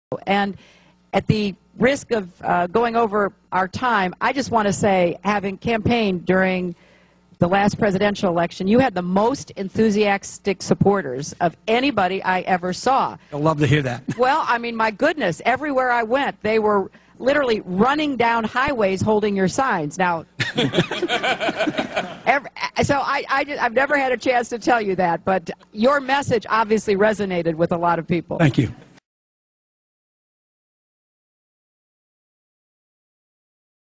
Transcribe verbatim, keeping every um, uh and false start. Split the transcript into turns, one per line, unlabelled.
And at the risk of uh, going over our time, I just want to say, having campaigned during the last presidential election, you had the most enthusiastic supporters of anybody I ever saw.
I'd love to hear that.
Well, I mean, my goodness, everywhere I went, they were literally running down highways holding your signs. Now, every, so I, I, I've never had a chance to tell you that, but your message obviously resonated with a lot of people.
Thank you.